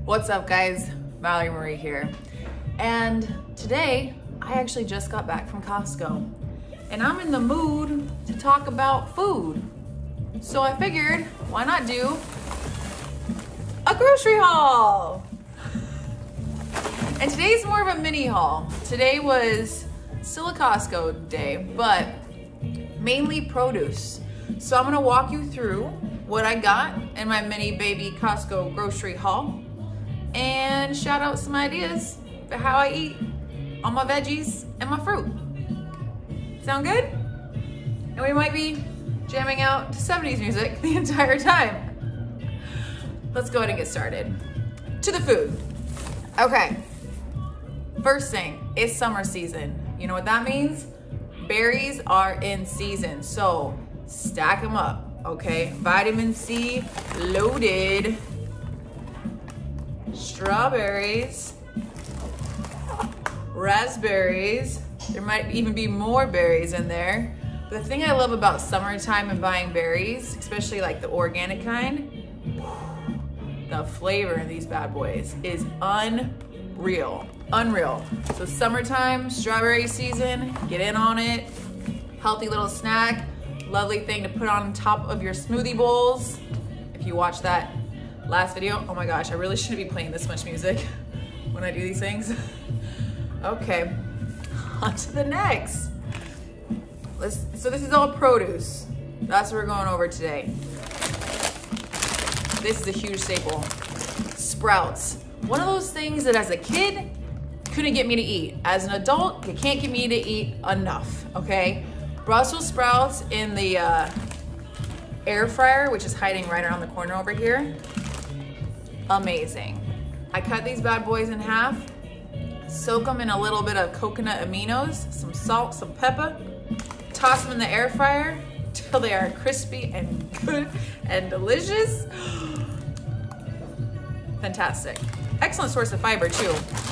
What's up guys, Valerie Marie here. And today I actually just got back from Costco and I'm in the mood to talk about food. So I figured, why not do a grocery haul? And today's more of a mini haul. Today was still a Costco day, but mainly produce. So I'm gonna walk you through what I got in my mini baby Costco grocery haul and shout out some ideas for how I eat all my veggies and my fruit. Sound good? And we might be jamming out to 70s music the entire time. Let's go ahead and get started. To the food. Okay, first thing, it's summer season. You know what that means? Berries are in season, so stack them up, okay? Vitamin C loaded. Strawberries, raspberries, there might even be more berries in there. But the thing I love about summertime and buying berries, especially like the organic kind, the flavor in these bad boys is unreal, unreal. So summertime, strawberry season, get in on it. Healthy little snack, lovely thing to put on top of your smoothie bowls. If you watch that last video, oh my gosh, I really shouldn't be playing this much music when I do these things. Okay, on to the next. So this is all produce. That's what we're going over today. This is a huge staple. Sprouts. One of those things that as a kid, couldn't get me to eat. As an adult, you can't get me to eat enough, okay? Brussels sprouts in the air fryer, which is hiding right around the corner over here. Amazing. I cut these bad boys in half, soak them in a little bit of coconut aminos, some salt, some pepper, toss them in the air fryer till they are crispy and good and delicious. Fantastic. Excellent source of fiber too.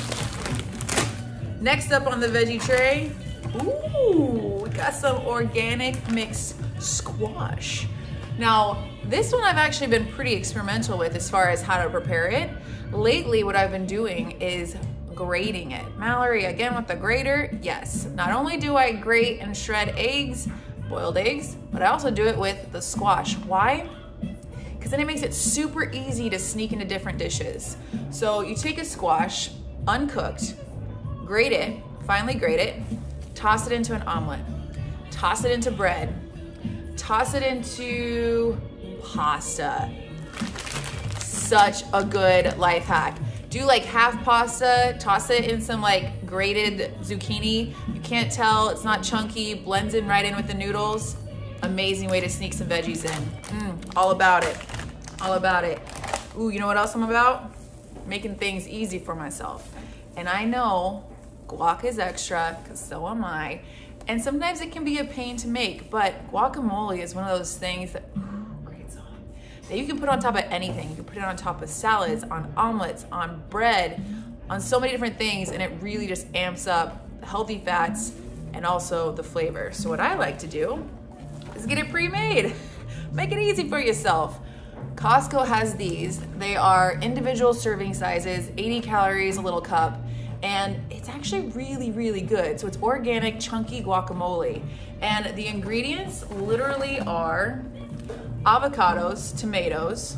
Next up on the veggie tray, ooh, we got some organic mixed squash. Now, this one I've actually been pretty experimental with as far as how to prepare it. Lately, what I've been doing is grating it. Mallory, again with the grater, yes. Not only do I grate and shred eggs, boiled eggs, but I also do it with the squash. Why? Because then it makes it super easy to sneak into different dishes. So you take a squash, uncooked, grate it, finely grate it, toss it into an omelet, toss it into bread, toss it into pasta. Such a good life hack. Do like half pasta, toss it in some like grated zucchini. You can't tell, it's not chunky, blends in right in with the noodles. Amazing way to sneak some veggies in. All about it, all about it. Ooh, you know what else I'm about? Making things easy for myself. And I know guac is extra, because so am I. And sometimes it can be a pain to make, but guacamole is one of those things that, great song, that you can put on top of anything. You can put it on top of salads, on omelets, on bread, on so many different things, and it really just amps up the healthy fats and also the flavor. So what I like to do is get it pre-made. Make it easy for yourself. Costco has these. They are individual serving sizes, 80 calories a little cup. And it's actually really, really good. So it's organic, chunky guacamole. And the ingredients literally are avocados, tomatoes,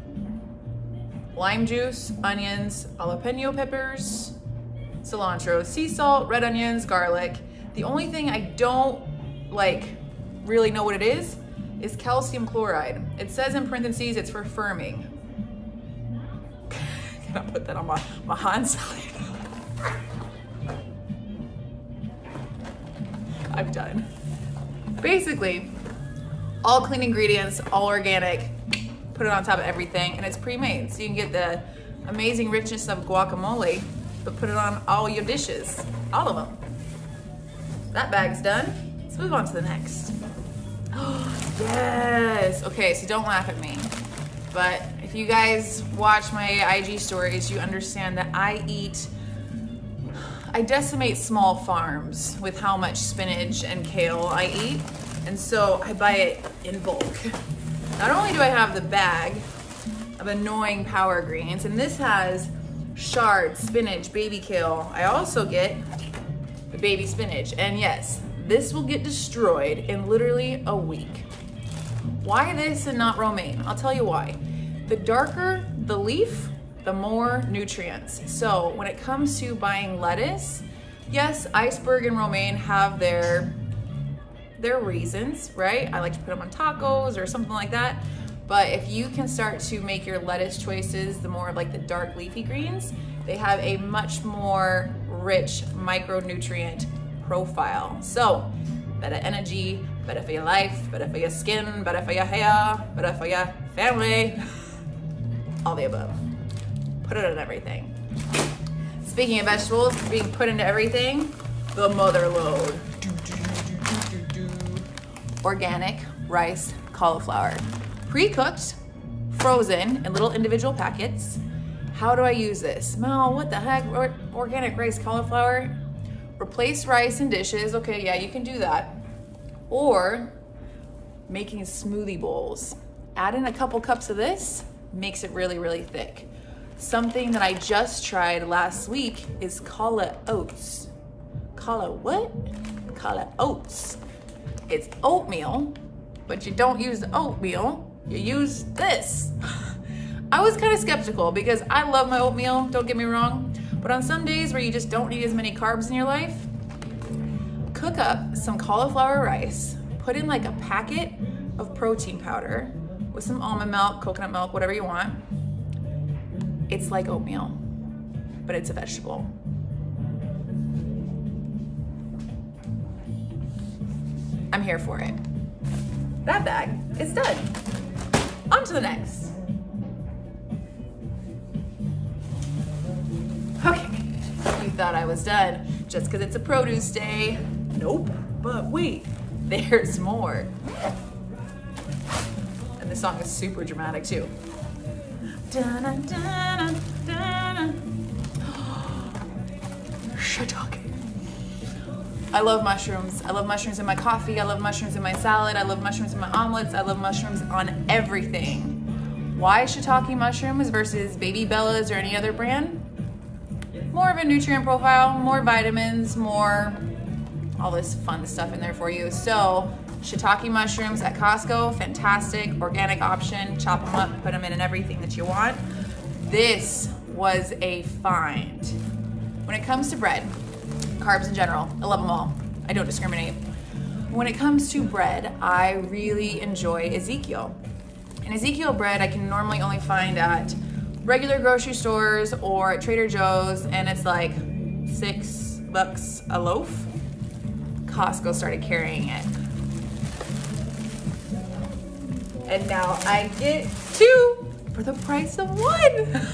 lime juice, onions, jalapeno peppers, cilantro, sea salt, red onions, garlic. The only thing I don't really know what it is calcium chloride. It says in parentheses it's for firming. Can I put that on my hand salad? I'm done. Basically, all clean ingredients, all organic, put it on top of everything, and it's pre-made. So you can get the amazing richness of guacamole, but put it on all your dishes, all of them. That bag's done. Let's move on to the next. Yes, okay, so don't laugh at me. But if you guys watch my IG stories, you understand that I decimate small farms with how much spinach and kale I eat. And so I buy it in bulk. Not only do I have the bag of annoying power greens. And this has chard, spinach, baby kale. I also get the baby spinach. And yes, this will get destroyed in literally a week. Why this and not romaine? I'll tell you why. The darker the leaf, the more nutrients. So when it comes to buying lettuce, yes, iceberg and romaine have their reasons, right? I like to put them on tacos or something like that. But if you can start to make your lettuce choices, the more like the dark leafy greens, they have a much more rich micronutrient profile. So better energy, better for your life, better for your skin, better for your hair, better for your family, all the above. Put it in everything. Speaking of vegetables being put into everything, the mother lode. Organic rice cauliflower. Pre-cooked, frozen in little individual packets. How do I use this? Mel, what the heck? Organic rice cauliflower? Replace rice in dishes. Okay, yeah, you can do that. Or making smoothie bowls. Add in a couple cups of this, makes it really, really thick. Something that I just tried last week is Kala oats. Kala what? Kala oats. It's oatmeal, but you don't use the oatmeal, you use this. I was kind of skeptical because I love my oatmeal, don't get me wrong, but on some days where you just don't need as many carbs in your life, cook up some cauliflower rice, put in like a packet of protein powder with some almond milk, coconut milk, whatever you want. It's like oatmeal, but it's a vegetable. I'm here for it. That bag is done. On to the next. Okay, you thought I was done just because it's a produce day. Nope, but wait, there's more. And this song is super dramatic too. Shiitake. I love mushrooms. I love mushrooms in my coffee. I love mushrooms in my salad. I love mushrooms in my omelets. I love mushrooms on everything. Why shiitake mushrooms versus Baby Bella's or any other brand? More of a nutrient profile, more vitamins, more all this fun stuff in there for you. So shiitake mushrooms at Costco, fantastic, organic option. Chop them up, put them in everything that you want. This was a find. When it comes to bread, carbs in general, I love them all. I don't discriminate. When it comes to bread, I really enjoy Ezekiel. And Ezekiel bread I can normally only find at regular grocery stores or at Trader Joe's, and it's like $6 a loaf. Costco started carrying it. And now I get 2 for the price of 1.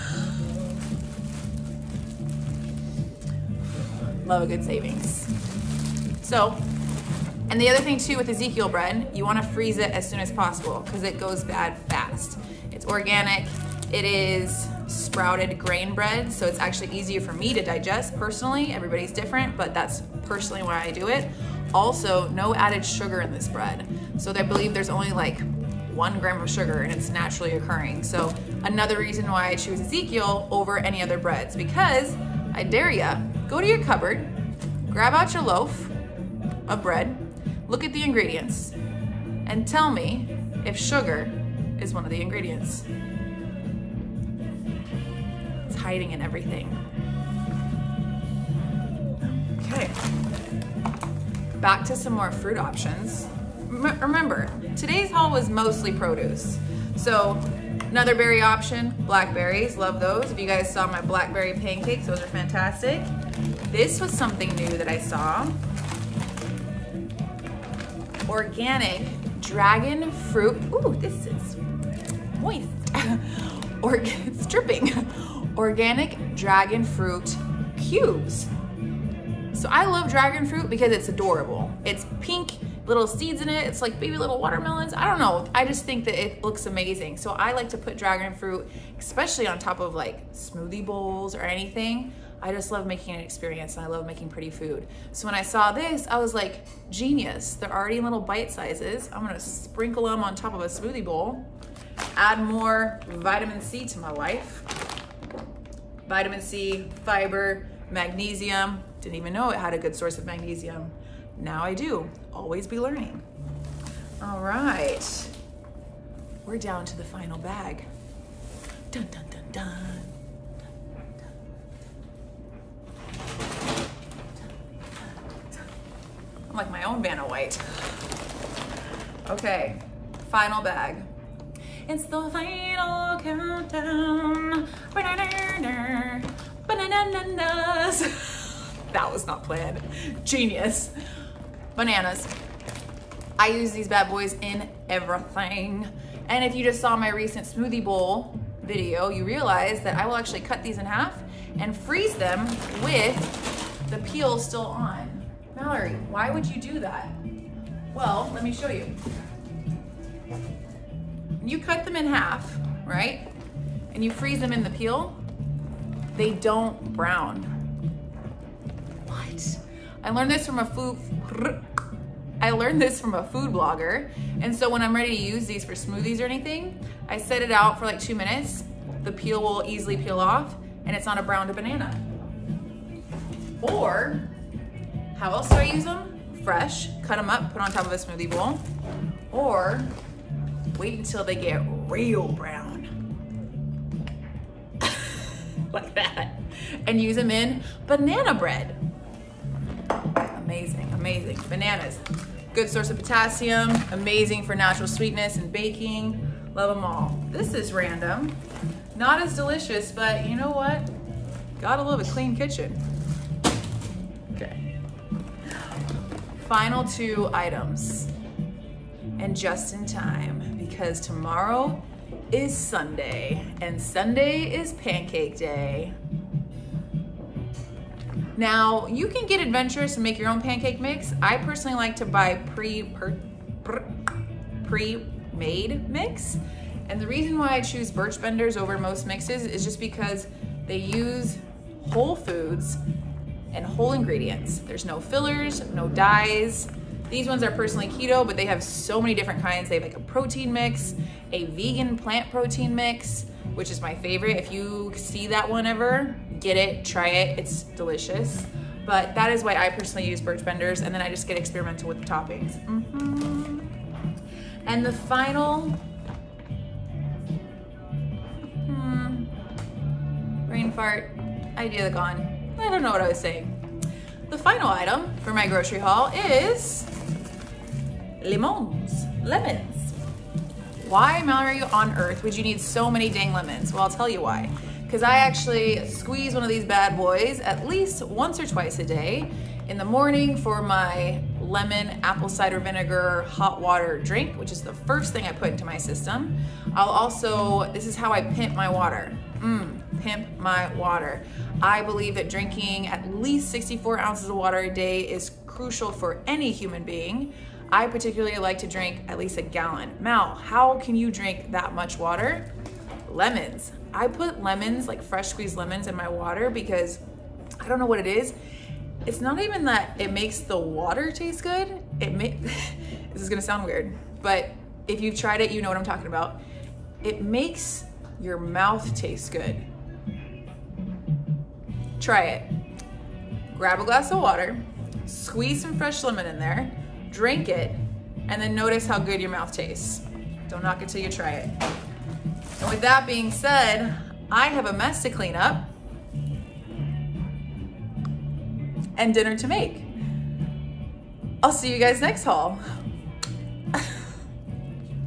Love a good savings. So, and the other thing too with Ezekiel bread, you want to freeze it as soon as possible because it goes bad fast. It's organic. It is sprouted grain bread, so it's actually easier for me to digest personally. Everybody's different, but that's personally why I do it. Also, no added sugar in this bread. So I believe there's only like 1 gram of sugar and it's naturally occurring. So another reason why I choose Ezekiel over any other breads, because I dare ya, go to your cupboard, grab out your loaf of bread, look at the ingredients, and tell me if sugar is one of the ingredients. It's hiding in everything. Okay, back to some more fruit options. Remember, today's haul was mostly produce. So another berry option, blackberries, love those. If you guys saw my blackberry pancakes, those are fantastic. This was something new that I saw. Organic dragon fruit. Ooh, this is moist. It's dripping. Organic dragon fruit cubes. So I love dragon fruit because it's adorable. It's pink, little seeds in it. It's like baby little watermelons. I don't know. I just think that it looks amazing. So I like to put dragon fruit, especially on top of like smoothie bowls or anything. I just love making an experience and I love making pretty food. So when I saw this, I was like, genius. They're already in little bite sizes. I'm gonna sprinkle them on top of a smoothie bowl Add more vitamin C to my life. Vitamin C, fiber, magnesium. Didn't even know it had a good source of magnesium. Now I do. Always be learning. All right. We're down to the final bag. Dun, dun, dun, dun. I'm like my own Vanna White. Okay, final bag. It's the final countdown. Bananas. That was not planned. Genius. Bananas. I use these bad boys in everything. And if you just saw my recent smoothie bowl video, you realize that I will actually cut these in half and freeze them with the peel still on. Mallory, why would you do that? Well, let me show you. You cut them in half, right? And you freeze them in the peel, they don't brown. What? I learned this from a food blogger. And so when I'm ready to use these for smoothies or anything, I set it out for like 2 minutes. The peel will easily peel off and it's not a browned banana. Or, how else do I use them? Fresh, cut them up, put on top of a smoothie bowl. Or, wait until they get real brown. Like that. And use them in banana bread. Amazing, amazing. Bananas, good source of potassium, amazing for natural sweetness and baking. Love them all. This is random. Not as delicious, but you know what? Gotta love a clean kitchen. Okay. Final 2 items. And just in time, because tomorrow is Sunday, and Sunday is pancake day. Now, you can get adventurous and make your own pancake mix. I personally like to buy pre-made mix. And the reason why I choose Birch Benders over most mixes is just because they use whole foods and whole ingredients. There's no fillers, no dyes. These ones are personally keto, but they have so many different kinds. They have like a protein mix, a vegan plant protein mix, which is my favorite. If you see that one ever, get it, try it, it's delicious. But that is why I personally use Birch Benders, and then I just get experimental with the toppings. And the final, brain fart, idea gone. I don't know what I was saying. The final item for my grocery haul is lemons. Why, Mallory, on earth would you need so many dang lemons? Well, I'll tell you why. Because I actually squeeze one of these bad boys at least once or twice a day in the morning for my lemon apple cider vinegar hot water drink, which is the first thing I put into my system. I'll also, this is how I pimp my water. Pimp my water. I believe that drinking at least 64 ounces of water a day is crucial for any human being. I particularly like to drink at least a gallon. Mal, how can you drink that much water? Lemons. I put lemons, like fresh squeezed lemons, in my water because I don't know what it is. It's not even that it makes the water taste good. This is gonna sound weird, but if you've tried it, you know what I'm talking about. It makes your mouth taste good. Try it. Grab a glass of water, squeeze some fresh lemon in there, drink it, and then notice how good your mouth tastes. Don't knock it till you try it. And with that being said, I have a mess to clean up and dinner to make. I'll see you guys next haul.